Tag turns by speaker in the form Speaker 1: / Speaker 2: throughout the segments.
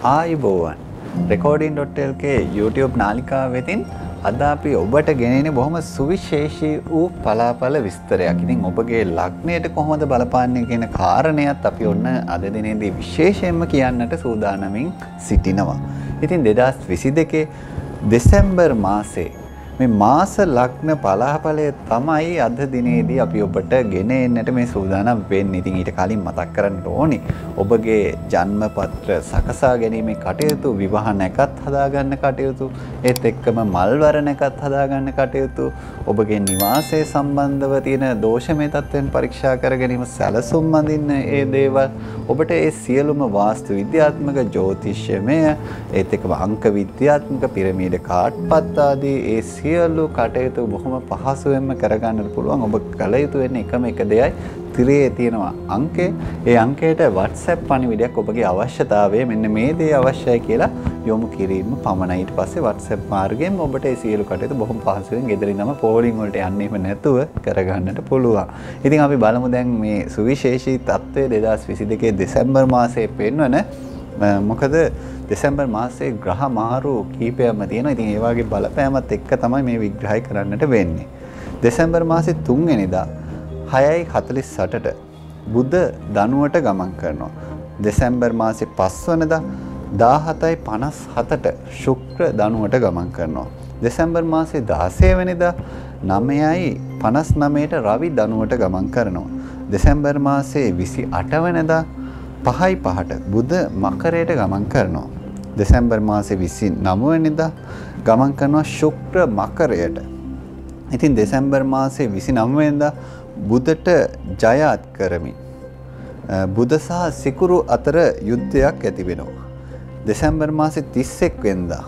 Speaker 1: ආයුබෝවන් recording.lk YouTube නාලිකාව වෙතින් අද අපි ඔබට ගෙනෙන්නේ බොහොම සුවිශේෂී වූ පලාපල විස්තරයක්. ඉතින් ඔබගේ ලග්නයට කොහොමද බලපාන්නේ කියන කාරණයක් අපි ඔන්න අද දිනේදී විශේෂයෙන්ම කියන්නට සූදානමින් සිටිනවා. ඉතින් 2022 දෙසැම්බර් මාසේ මේ මාස ලග්න පලාපලය තමයි අද දිනේදී අපි ඔබට ගෙන එන්නට මේ සූදානම් වෙන්නේ. ඉතින් ඊට කලින් මතක් කරන්න ඕනි ඔබගේ ජන්මපත්‍ර සකසා ගැනීමේ කටයුතු, විවාහ නැකත් හදාගන්න කටයුතු, ඒත් එක්කම මල් වර නැකත් හදාගන්න කටයුතු, ඔබගේ නිවාසය සම්බන්ධව තියෙන දෝෂමය තත්ත්වයන් පරීක්ෂා කර ගැනීම, සැලසුම් අඳින්න ඒ දේවල්, ඔබට ඒ සියලුම වාස්තු විද්‍යාත්මක, ජ්‍යොතිෂ්‍යමය, ඒත් එක්කම අංක විද්‍යාත්මක, පිරමීඩ කාඩ්පත් ආදී ඒ සියලු කටයුතු බොහොම පහසුවෙන්ම කරගන්නට පුළුවන්. ඔබ කල යුතු වෙන්නේ එකම එක දෙයයි, තිරේ තියෙනවා අංකය. ඒ අංකයට WhatsApp පණිවිඩයක් ඔබගේ අවශ්‍යතාවය මෙන්න මේ දේ අවශ්‍යයි කියලා යොමු කිරීම පමණයි. ඊට පස්සේ WhatsApp මාර්ගයෙන් ඔබට ඒ සියලු කටයුතු බොහොම පහසුවෙන් ගෙදරින්ම පෝලිං වලට යන්නෙම නැතුව කරගන්නට පුළුවන්. ඉතින් අපි බලමු දැන් මේ සුවිශේෂී තත්ත්වය 2022 දෙසැම්බර් මාසයේ පෙන්වන මොකද දෙසැම්බර් මාසයේ ග්‍රහ මාරු කීපයක්ම තියෙනවා. ඉතින් ඒ වගේ බලපෑමත් එක්ක තමයි මේ විග්‍රහය කරන්නට වෙන්නේ. දෙසැම්බර් මාසේ 3 වෙනිදා 6:48ට බුධ ධනුවට ගමන් කරනවා. දෙසැම්බර් මාසේ 5 වෙනිදා 17:57ට ශුක්‍ර ධනුවට ගමන් කරනවා. දෙසැම්බර් මාසේ 16 වෙනිදා 9:59ට රවි ධනුවට ගමන් කරනවා. දෙසැම්බර් මාසේ 28 වෙනිදා 5:05ට බුධ මකරයට ගමන් කරනවා. දෙසැම්බර් මාසේ 29 වෙනිදා ගමන් කරනවා ශුක්‍ර මකරයට. ඉතින් දෙසැම්බර් මාසේ 29 වෙනිදා බුධට ජයත් කරමින් බුධ සහ සිකුරු අතර යුද්ධයක් ඇති වෙනවා. දෙසැම්බර් මාසේ 31 වෙනිදා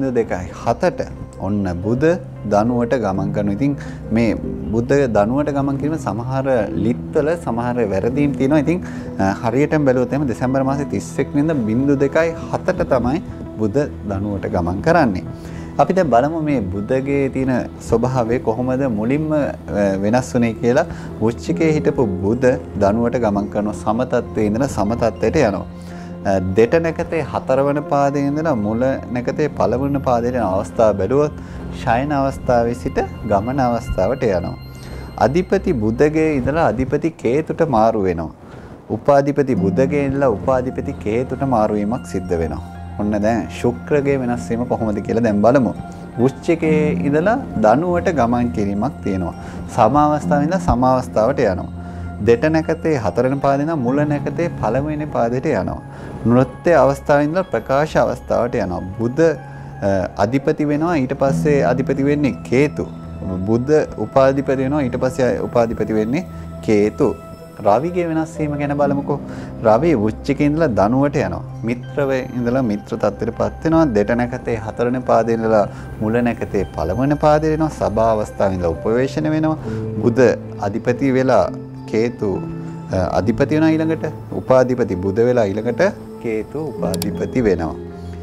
Speaker 1: 02:07ට ඔන්න බුධ ධනුවට ගමන් කරනවා. ඉතින් මේ බුද්ධ ධනුවට ගමන් කිරීම සමහර ලිත්වල සමහර වැරදීම් තියෙනවා. ඉතින් හරියටම බැලුවොත් එහෙනම් දෙසැම්බර් මාසේ 31 වෙනිදා 02:07ට තමයි බුද්ධ ධනුවට ගමන් කරන්නේ. අපි දැන් බලමු මේ බුධගේ තියෙන ස්වභාවය කොහොමද මුලින්ම වෙනස් වුනේ කියලා. වෘශ්චිකයේ හිටපු බුධ ධනුවට ගමන් කරනවා. සම තත්ත්වයේ ඉඳලා සම තත්ත්වයට යනවා. දෙට නැකතේ 4 වන පාදයේ ඉඳලා මුල නැකතේ 1 වන පාදයට යන අවස්ථාව බැලුවොත් ශයන අවස්ථාවේ සිට ගමන අවස්ථාවට යනවා. අධිපති බුධගේ ඉඳලා අධිපති කේතුට මාරු වෙනවා. උපාධිපති බුධගේ ඉඳලා උපාධිපති කේතුට මාරු වීමක් සිද්ධ වෙනවා. ඔන්න දැන් ශුක්‍රගේ වෙනස් වීම කොහොමද කියලා දැන් බලමු. වෘශ්චිකයේ ඉඳලා ධනුවට ගමන් කිරීමක් තියෙනවා. සම අවස්ථාවේ ඉඳලා සම අවස්ථාවට යනවා. දෙට නැකතේ 4 වෙනි පාදේ ඉඳලා මුල නැකතේ 1 වෙනි පාදයට යනවා. නෘත්‍ය අවස්ථාවේ ඉඳලා ප්‍රකාශ අවස්ථාවට යනවා. බුධ අධිපති වෙනවා. ඊට පස්සේ අධිපති වෙන්නේ කේතු. බුධ උපාධිපති වෙනවා. ඊට පස්සේ උපාධිපති වෙන්නේ කේතු. රවිගේ වෙනස් වීම ගැන බලමුකෝ. රවි වෘශ්චිකේ ඉඳලා ධනුවට යනවා. මිත්‍රවේ ඉඳලා මිත්‍ර තත්ත්වයටපත් වෙනවා. දෙට නැකතේ 4 වෙනි පාදේ ඉඳලා මුල නැකතේ 1 වෙනි පාදේ වෙනවා. සභා අවස්ථාවේ ඉඳලා උපවේශන වෙනවා. බුධ අධිපති වෙලා කේතු අධිපති වෙනවා. ඊළඟට උපාධිපති බුධ වෙලා ඊළඟට කේතු උපාධිපති වෙනවා.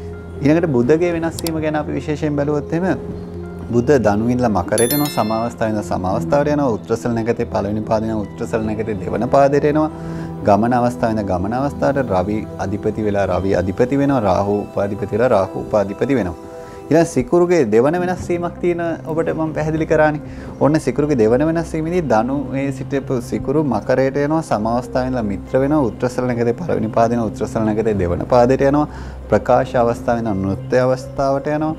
Speaker 1: ඊළඟට බුධගේ වෙනස් වීම ගැන අපි විශේෂයෙන් බැලුවොත් එහෙම බුධ ධනුවේ ඉඳලා මකරයට යනවා. සම අවස්ථාවේ ඉඳලා සම අවස්ථාවට යනවා. උත්තරසල නැකතේ 1 වෙනි පාදේ යනවා. උත්තරසල නැකතේ 2 වෙනි පාදයට එනවා. ගමන අවස්ථාවේ ඉඳලා ගමන අවස්ථාවට රවි අධිපති වෙලා රවි අධිපති වෙනවා. රාහු උපාධිපති වෙලා රාහු උපාධිපති වෙනවා. ඊළඟ සිකුරුගේ දෙවන වෙනස් වීමක් තියෙන ඔබට මම පැහැදිලි කරානේ. ඔන්න සිකුරුගේ දෙවන වෙනස් වීමේදී ධනුවේ සිටපු සිකුරු මකරයට යනවා. සම අවස්ථාවේ ඉඳලා මිත්‍ර වෙනවා. උත්තරසල නැකතේ 1 වෙනි පාදේ යනවා. උත්තරසල නැකතේ 2 වෙනි පාදයට යනවා. ප්‍රකාශ අවස්ථාවේ ඉඳලා නෘත්‍ය අවස්ථාවට යනවා.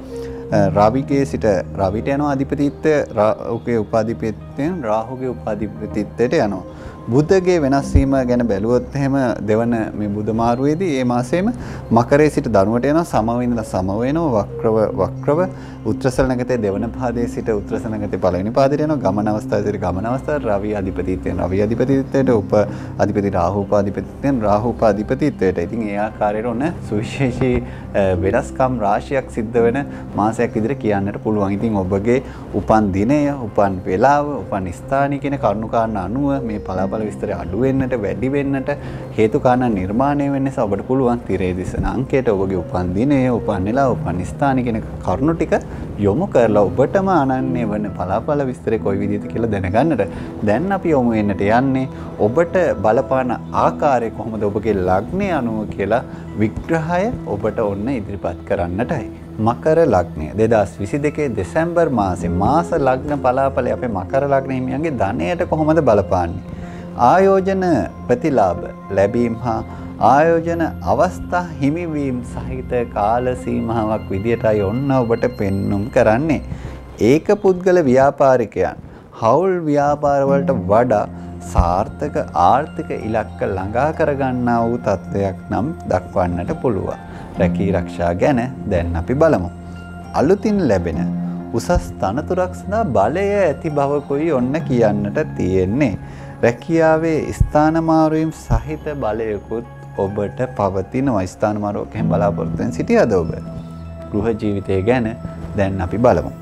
Speaker 1: රවිගේ සිට රවිට යනවා අධිපතිත්වය. රාහුගේ උපාධිපතිත්වයෙන් රාහුගේ උපාධිපතිත්වයට යනවා. බුධගේ වෙනස් වීම ගැන බැලුවොත් එහෙම දෙවන මේ බුධ මාරුවේදී මේ මාසෙම මකරයේ සිට ධනුවට යනවා. සමව ඉඳලා සමව වෙනවා. වක්‍රව උත්තරසල නැකතේ 2 වෙනි පාදයේ සිට උත්තරසල නැකතේ 1 වෙනි පාදයට යනවා. ගමන අවස්ථාවේ සිට ගමන අවස්ථාවට රවි අධිපතිත්වයෙන් රවි අධිපතිත්වයට උප අධිපති රාහු උපාධිපතිත්වයෙන් රාහු උපාධිපතිත්වයට. ඉතින් ඒ ආකාරයට ඔන්න සුවිශේෂී වෙනස්කම් රාශියක් සිද්ධ වෙන මාසයක් මාසයක් විදිහට කියන්නට පුළුවන්. ඉතින් ඔබගේ උපන් දිනය, උපන් වේලාව, උපන් ස්ථානය කියන කරුණු කාරණා අනුව මේ පලාපල විස්තරය අඩු වෙන්නට, වැඩි වෙන්නට හේතු කාරණා නිර්මාණය වෙන්න නිසා ඔබට පුළුවන් තිරේ දිසන අංකයට ඔබගේ උපන් දිනය, උපන් වේලාව, උපන් ස්ථානය කියන කරුණු ටික යොමු කරලා ඔබටම අනන්‍ය වෙන පලාපල විස්තරය කොයි විදිහද කියලා දැනගන්නට. දැන් අපි යොමු වෙන්නට යන්නේ ඔබට බලපාන ආකාරය කොහොමද ඔබගේ ලග්නය අනුව කියලා විග්‍රහය ඔබට ඔන්න ඉදිරිපත් කරන්නටයි. මකර ලග්නය 2022 දෙසැම්බර් මාසේ මාස ලග්න පලාපලය අපේ මකර ලග්න හිමියන්ගේ ධනයට කොහොමද බලපාන්නේ? ආයෝජන ප්‍රතිලාභ ලැබීම හා ආයෝජන අවස්ථා හිමිවීම සහිත කාල සීමාවක් විදියටයි ඔන්න ඔබට පෙන්눔 කරන්නේ. ඒක පුද්ගල ව්‍යාපාරිකයන් හවුල් ව්‍යාපාර වලට වඩා සාර්ථක ආර්ථික ඉලක්ක ළඟා කරගන්නා වූ තත්ත්වයක් නම් දක්වන්නට පුළුවන්. රැකී ආරක්ෂා ගැන දැන් අපි බලමු. අලුතින් ලැබෙන උසස් තනතුරක් සඳහා බලය ඇති බවකුයි ඔන්න කියන්නට තියෙන්නේ. රැකියාවේ ස්ථාන මාරුවීම් සහිත බලයකුත් ඔබට පවතිනවා. ස්ථාන මාරුවක් එහෙම බලාපොරොත්තු වෙන සිටියද ඔබ? ගෘහ ජීවිතය ගැන දැන් අපි බලමු.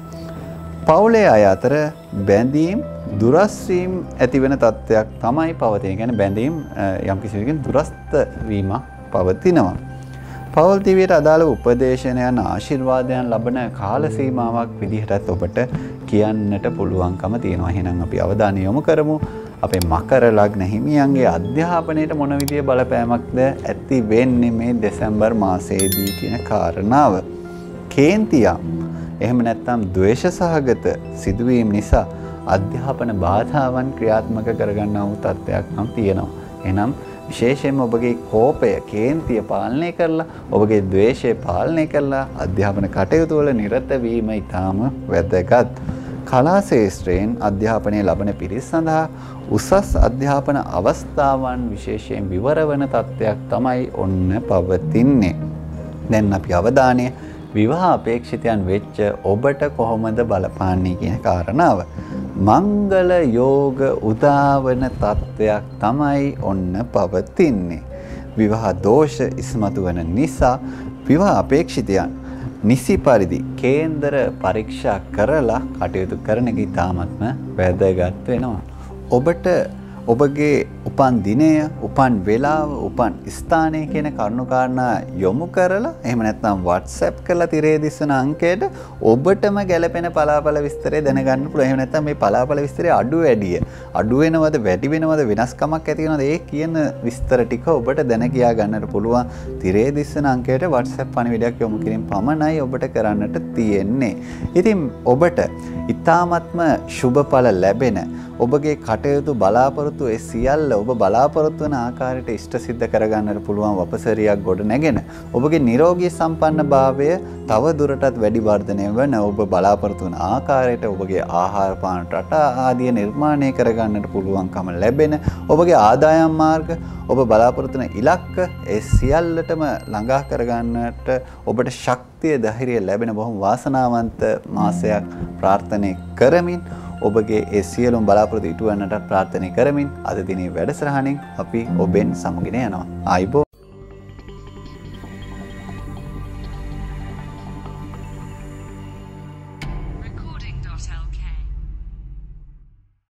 Speaker 1: පවුලේ අය අතර බැඳීම් දුරස් වීම ඇති වෙන තත්ත්වයක් තමයි පවතින. කියන්නේ බැඳීම් යම් කිසි කෙනෙකුගෙන් දුරස්ත වීමක් පවතිනවා. පවුල් දිවියට අදාළ උපදේශනයන් ආශිර්වාදයන් ලබන කාල සීමාවක් විදිහටත් ඔබට කියන්නට පුළුවන්කම තියෙනවා. එහෙනම් අපි අවධානය යොමු කරමු අපේ මකර ලග්න හිමියන්ගේ අධ්‍යාපනයට මොන විදිහේ බලපෑමක්ද ඇති වෙන්නේ මේ දෙසැම්බර් මාසයේදී කියන කාරණාව. කේන්තියක් එහෙම නැත්නම් ද්වේෂ සහගත සිදුවීම් නිසා අධ්‍යාපන බාධාවන් ක්‍රියාත්මක කරගන්නා වූ තත්ත්වයක් නම් තියෙනවා. එහෙනම් විශේෂයෙන්ම ඔබගේ කෝපය, කේන්තිය පාලනය කරලා, ඔබගේ ද්වේෂය පාලනය කරලා අධ්‍යාපන කටයුතු වල නිරත වීම ඉතාම වැදගත්. කලා ශාස්ත්‍රයෙන් අධ්‍යාපනය ලබන පිරිස සඳහා උසස් අධ්‍යාපන අවස්ථාවන් විශේෂයෙන් විවර වන තත්ත්වයක් තමයි ඔන්න පවතින්නේ. දැන් අපි අවධානය විවාහ අපේක්ෂිතයන් වෙච්ච ඔබට කොහොමද බලපාන්නේ කියන කාරණාව. මංගල යෝග උදාවන තත්ත්වයක් තමයි ඔන්න පවතින්නේ. විවාහ දෝෂ ඉස්මතු වන නිසා විවාහ අපේක්ෂිතයන් නිසි පරිදි කේන්දර පරීක්ෂා කරලා කටයුතු කරන එක ඉතාමත්ම වැදගත් වෙනවා. ඔබට ඔබගේ උපන් දිනය, උපන් වේලාව, උපන් ස්ථානය කියන කරුණු කාරණා යොමු කරලා එහෙම නැත්නම් WhatsApp කරලා තිරේ දිස්සන අංකයට ඔබටම ගැළපෙන පලාපල විස්තරය දැනගන්න පුළුවන්. එහෙම නැත්නම් මේ පලාපල විස්තරය අඩු වෙනවද වැඩි වෙනවද වෙනස්කමක් ඇති වෙනවද ඒ කියන විස්තර ටික ඔබට දැන කියා ගන්නට පුළුවන්. තිරේ දිස්සන අංකයට WhatsApp පණිවිඩයක් යොමු කිරීම පමණයි ඔබට කරන්නට තියෙන්නේ. ඉතින් ඔබට ඊ타ත්ම සුබඵල ලැබෙන ඔබගේ කටයුතු බලාපොරොත්තු ඒ සියල්ල ඔබ බලාපොරොත්තු වන ආකාරයට ඉෂ්ට සිද්ධ කරගන්නට පුළුවන් වපසරියක් ගොඩ නැගෙන ඔබගේ නිරෝගී සම්පන්න භාවය තව දුරටත් වැඩි වර්ධනය වන ඔබ බලාපොරොත්තු වන ආකාරයට ඔබගේ ආහාර පාන රටා ආදිය නිර්මාණය කරගන්නට පුළුවන්කම ලැබෙන ඔබගේ ආදායම් මාර්ග ඔබ බලාපොරොත්තු වන ඉලක්ක ඒ සියල්ලටම ළඟා කරගන්නට ඔබට ශක්තිය ධෛර්යය ලැබෙන බොහොම වාසනාවන්ත මාසයක් ප්‍රාර්ථනා කරමින් ඔබගේ ඒ සියලුම බලාපොරොත්තු ඉටු වන්නට ප්‍රාර්ථනා කරමින් අද දිනේ වැඩසටහනින් අපි ඔබෙන් සමුගෙන යනවා. ආයිබෝ